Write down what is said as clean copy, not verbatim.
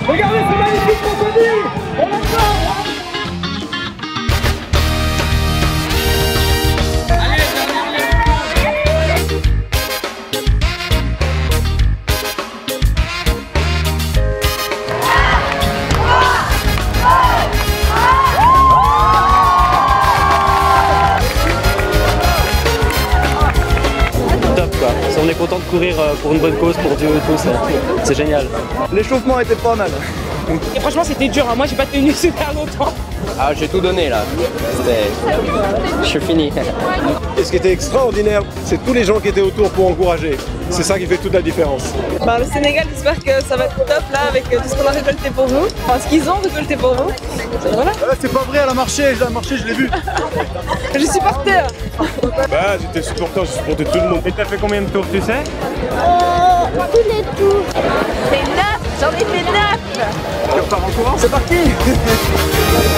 Regardez ce magnifique crocodile. On l'adore. Top quoi. On est content de courir pour une bonne cause, pour Dieu et tout ça. C'est génial. L'échauffement était pas mal. Et franchement c'était dur, hein. Moi j'ai pas tenu super longtemps. Ah, j'ai tout donné là. Je suis fini. Et ce qui était extraordinaire, c'est tous les gens qui étaient autour pour encourager. C'est ça qui fait toute la différence. Bah, le Sénégal, j'espère que ça va être top là avec tout ce qu'on a récolté pour vous. Enfin, ce qu'ils ont récolté pour vous. Voilà. C'est pas vrai, elle a marché, je l'ai vu. Je suis supporter. Bah, j'étais supporter, j'ai supporté tout le monde. Et t'as fait combien de tours, tu sais? Tous les tours. C'est 9, j'en ai fait 9. C'est parti.